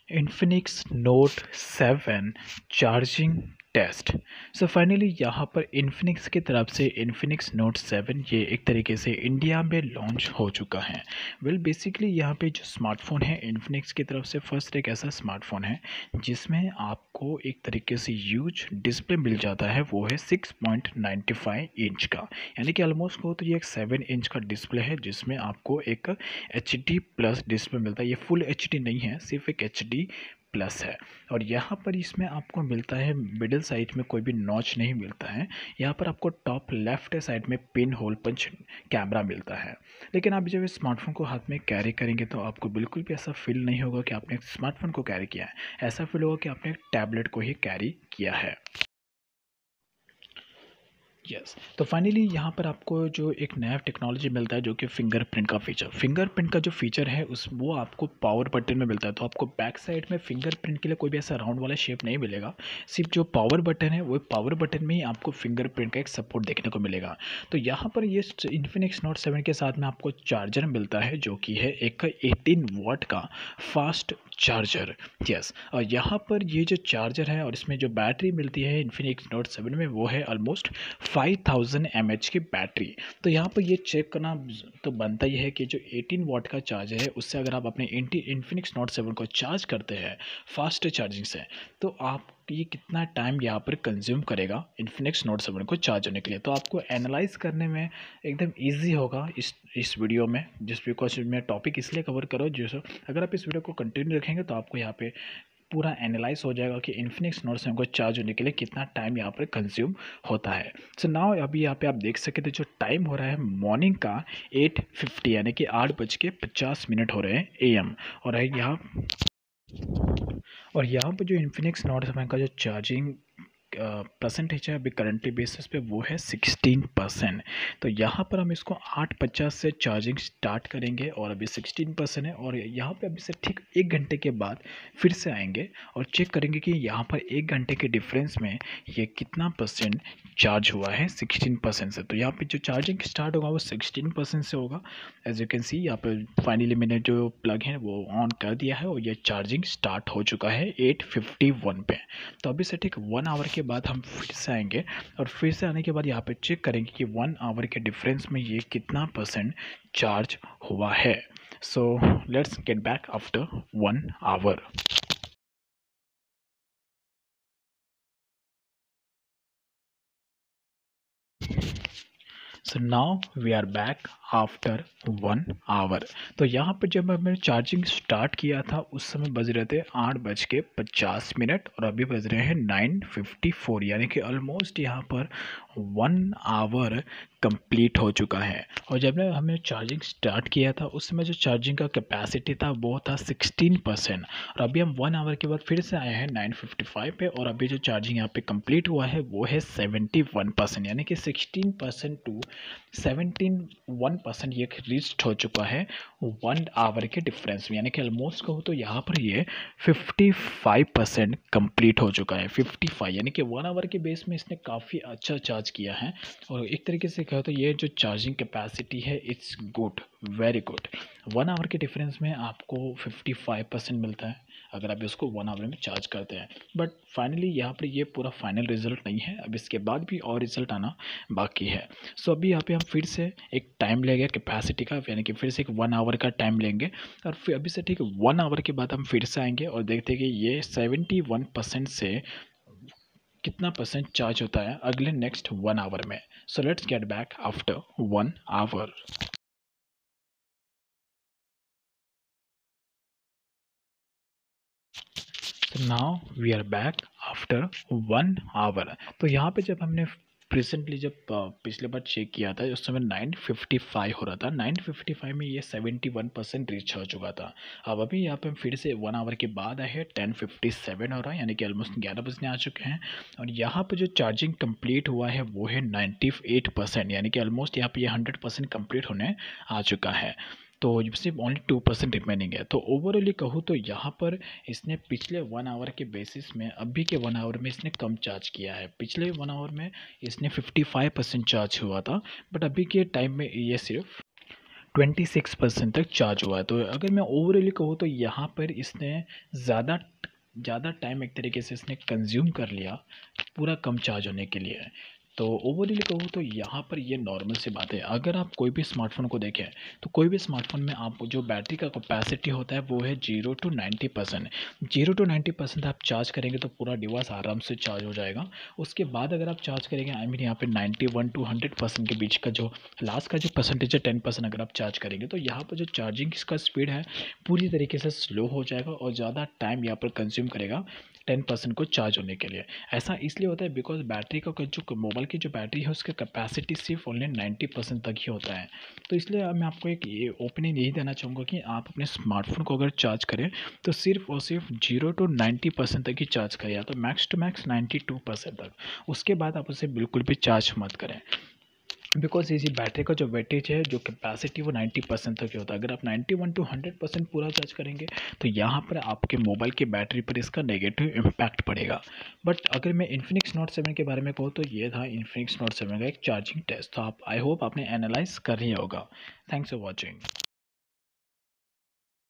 Infinix note 7 charging test. So finally यहाँ पर Infinix की तरफ से इन्फिनिक्स नोट 7 ये एक तरीके से इंडिया में लॉन्च हो चुका है। बेसिकली यहाँ पे जो स्मार्टफोन है इन्फिनिक्स की तरफ से फर्स्ट एक ऐसा स्मार्टफोन है जिसमें आपको एक तरीके से ह्यूज डिस्प्ले मिल जाता है, वो है 6.95 इंच का, यानी कि ऑलमोस्ट को तो ये एक 7 इंच का डिस्प्ले है जिसमें आपको एक HD प्लस डिस्प्ले मिलता है। ये फुल HD नहीं है, सिर्फ एक HD प्लस है। और यहाँ पर इसमें आपको मिलता है मिडिल साइड में कोई भी नॉच नहीं मिलता है। यहाँ पर आपको टॉप लेफ्ट साइड में पिन होल पंच कैमरा मिलता है। लेकिन आप जब इस स्मार्टफोन को हाथ में कैरी करेंगे तो आपको बिल्कुल भी ऐसा फील नहीं होगा कि आपने एक स्मार्टफोन को कैरी किया है, ऐसा फील होगा कि आपने एक टैबलेट को ही कैरी किया है। यस, तो फाइनली यहाँ पर आपको जो एक नया टेक्नोलॉजी मिलता है जो कि फिंगरप्रिंट का फीचर, फिंगरप्रिंट का जो फीचर है उस वो आपको पावर बटन में मिलता है। तो आपको बैक साइड में फिंगरप्रिंट के लिए कोई भी ऐसा राउंड वाला शेप नहीं मिलेगा, सिर्फ जो पावर बटन है वो पावर बटन में ही आपको फिंगरप्रिंट का एक सपोर्ट देखने को मिलेगा। तो यहाँ पर ये इन्फिनिक्स नोट 7 के साथ में आपको चार्जर मिलता है जो कि है एक 18 वाट का फास्ट चार्जर। यस, और यहाँ पर ये जो चार्जर है और इसमें जो बैटरी मिलती है इन्फिनिक्स नोट 7 में वो है ऑलमोस्ट 5000 mAh की बैटरी। तो यहाँ पर ये चेक करना तो बनता ही है कि जो 18 वाट का चार्जर है उससे अगर आप अपने इन्फिनिक्स नोट 7 को चार्ज करते हैं फास्ट चार्जिंग से, तो आप ये कितना टाइम यहाँ पर कंज्यूम करेगा इन्फिनिक्स नोट 7 को चार्ज होने के लिए। तो आपको एनालाइज करने में एकदम ईजी होगा इस वीडियो में, जिस बिकॉज मैं टॉपिक इसलिए कवर करो जो अगर आप इस वीडियो को कंटिन्यू रखेंगे तो आपको यहाँ पे पूरा एनालाइज हो जाएगा कि इन्फिनिक्स नोट 7 को चार्ज होने के लिए कितना टाइम यहाँ पर कंज्यूम होता है। सो नाउ अभी यहाँ पे आप देख सकते थे जो टाइम हो रहा है मॉर्निंग का 8:50 यानी कि 8:50 हो रहे हैं AM। और यहाँ पर जो इन्फिनिक्स नोट 7 का जो चार्जिंग परसेंटेज है अभी करंटली बेसिस पे वो है 16%। तो यहाँ पर हम इसको 8:50 से चार्जिंग स्टार्ट करेंगे और अभी 16% है। और यहाँ पे अभी से ठीक 1 घंटे के बाद फिर से आएंगे और चेक करेंगे कि यहाँ पर 1 घंटे के डिफरेंस में ये कितना परसेंट चार्ज हुआ है 16% से। तो यहाँ पे जो चार्जिंग स्टार्ट होगा वो 16% से होगा। एज यू कैन सी यहाँ पर फाइनली मैंने जो प्लग है वो ऑन कर दिया है और ये चार्जिंग स्टार्ट हो चुका है 8:51 पे। तो अभी से ठीक 1 आवर के बाद हम फिर से आएंगे और फिर से आने के बाद यहाँ पे चेक करेंगे कि 1 आवर के डिफरेंस में ये कितना परसेंट चार्ज हुआ है। So let's get back after 1 hour. So now we are back after 1 hour. तो यहाँ पर जब मैंने चार्जिंग स्टार्ट किया था उस समय बज रहे थे 8:50 और अभी बज रहे हैं 9:54, यानी कि ऑलमोस्ट यहाँ पर 1 आवर कंप्लीट हो चुका है। और जब हमने चार्जिंग स्टार्ट किया था उस समय जो चार्जिंग का कैपेसिटी था वो था 16%। और अभी हम 1 आवर के बाद फिर से आए हैं 9:55 पे और अभी जो चार्जिंग यहाँ पे कंप्लीट हुआ है वो है 71%, यानी कि 16% टू 71% ये रीच हो चुका है 1 आवर के डिफरेंस में। यानी कि ऑलमोस्ट कहूँ तो यहाँ पर ये 55% कंप्लीट हो चुका है। 55 यानी कि 1 आवर के बेस में इसने काफ़ी अच्छा चार्ज किया है। और एक तरीके से कहो तो ये जो चार्जिंग कैपेसिटी है it's good, very good. 1 hour के डिफरेंस में आपको 55% मिलता है अगर आप इसको 1 आवर में चार्ज करते हैं। बट फाइनली यहाँ पर ये पूरा फाइनल रिजल्ट नहीं है, अब इसके बाद भी और रिजल्ट आना बाकी है। सो अभी यहाँ पे हम फिर से एक टाइम लेंगे कैपेसिटी का, यानी कि फिर से एक 1 आवर का टाइम लेंगे और फिर अभी से ठीक 1 आवर के बाद हम फिर से आएंगे और देखते हैं कि ये 71% से कितना परसेंट चार्ज होता है अगले नेक्स्ट 1 आवर में। So let's get back after 1 hour. Now we are back after 1 hour. तो यहाँ पे जब हमने रिसेंटली जब पिछले बार चेक किया था उस समय 9:55 हो रहा था, 9:55 में ये 71% रीच हो चुका था। अब अभी यहाँ पे हम फिर से 1 आवर के बाद आए हैं 10:57 हो रहा है, यानी कि ऑलमोस्ट 11 बजने आ चुके हैं। और यहाँ पर जो चार्जिंग कंप्लीट हुआ है वो है 98%, यानी कि ऑलमोस्ट यहाँ पे ये 100% कंप्लीट होने आ चुका है। तो सिर्फ ओनली 2% रिमेनिंग है। तो ओवरऑली कहूँ तो यहाँ पर इसने पिछले 1 आवर के बेसिस में अभी के 1 आवर में इसने कम चार्ज किया है। पिछले 1 आवर में इसने 55% चार्ज हुआ था, बट अभी के टाइम में ये सिर्फ 26% तक चार्ज हुआ है। तो अगर मैं ओवरऑली कहूँ तो यहाँ पर इसने ज़्यादा ज़्यादा टाइम एक तरीके से इसने कंज्यूम कर लिया पूरा कम चार्ज होने के लिए। तो ओवरऑल कहूँ तो यहाँ पर ये नॉर्मल सी बात है। अगर आप कोई भी स्मार्टफ़ोन को देखें तो कोई भी स्मार्टफ़ोन में आप जो बैटरी का कैपेसिटी होता है वो है 0 to 90%। 0 to 90% आप चार्ज करेंगे तो पूरा डिवाइस आराम से चार्ज हो जाएगा। उसके बाद अगर आप चार्ज करेंगे आई मीन यहाँ पे 91 to 100% के बीच का जो लास्ट का जो परसेंटेज है 10% अगर आप चार्ज करेंगे तो यहाँ पर जो चार्जिंग का स्पीड है पूरी तरीके से स्लो हो जाएगा और ज़्यादा टाइम यहाँ पर कंज्यूम करेगा 10% को चार्ज होने के लिए। ऐसा इसलिए होता है बिकॉज बैटरी का जो मोबाइल की जो बैटरी है उसका कैपेसिटी सिर्फ ओनली 90% तक ही होता है। तो इसलिए मैं आपको एक ये ओपिनियन यही देना चाहूँगा कि आप अपने स्मार्टफोन को अगर चार्ज करें तो सिर्फ और सिर्फ 0 to 90% तक ही चार्ज करें, या तो मैक्स टू मैक्स 92% तक। उसके बाद आप उसे बिल्कुल भी चार्ज मत करें बिकॉज इसी बैटरी का जो वेटेज है जो कैपेसिटी वो 90% तक ही होता है। अगर आप 91 to 100% पूरा चार्ज करेंगे तो यहाँ पर आपके मोबाइल की बैटरी पर इसका नेगेटिव इम्पैक्ट पड़ेगा। बट अगर मैं इन्फिनिक्स नोट 7 के बारे में कहूँ तो ये था इन्फिनिक्स नोट 7 का एक चार्जिंग टेस्ट। तो आप आई होप आपने एनालाइज कर ही होगा। Thanks for watching.